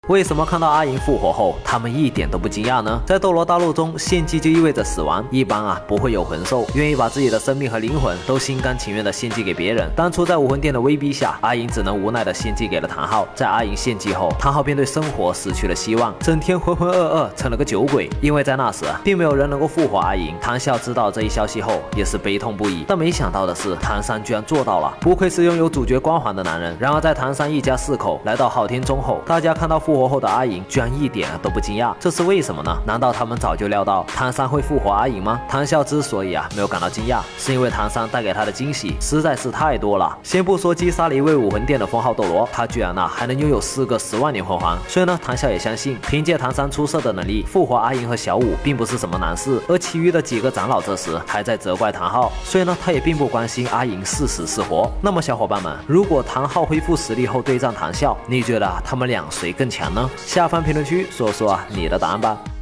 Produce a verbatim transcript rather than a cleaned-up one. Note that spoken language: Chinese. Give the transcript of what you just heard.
为什么看到阿银复活后，他们一点都不惊讶呢？在斗罗大陆中，献祭就意味着死亡，一般啊不会有魂兽愿意把自己的生命和灵魂都心甘情愿的献祭给别人。当初在武魂殿的威逼下，阿银只能无奈的献祭给了唐昊。在阿银献祭后，唐昊便对生活失去了希望，整天浑浑噩噩，成了个酒鬼。因为在那时，并没有人能够复活阿银。唐啸知道这一消息后，也是悲痛不已。但没想到的是，唐三居然做到了，不愧是拥有主角光环的男人。然而在唐三一家四口来到昊天宗后，大家看到复活后的阿银，居然一点都不惊讶，这是为什么呢？难道他们早就料到唐三会复活阿银吗？唐啸之所以啊没有感到惊讶，是因为唐三带给他的惊喜实在是太多了。先不说击杀了一位武魂殿的封号斗罗，他居然呢、啊、还能拥有四个十万年魂环。所以呢，唐啸也相信，凭借唐三出色的能力，复活阿银和小舞并不是什么难事。而其余的几个长老这时还在责怪唐昊，所以呢，他也并不关心阿银是死是活。那么小伙伴们，如果唐昊恢复实力后对战唐啸，你觉得他们俩谁更强呢？下方评论区说说你的答案吧。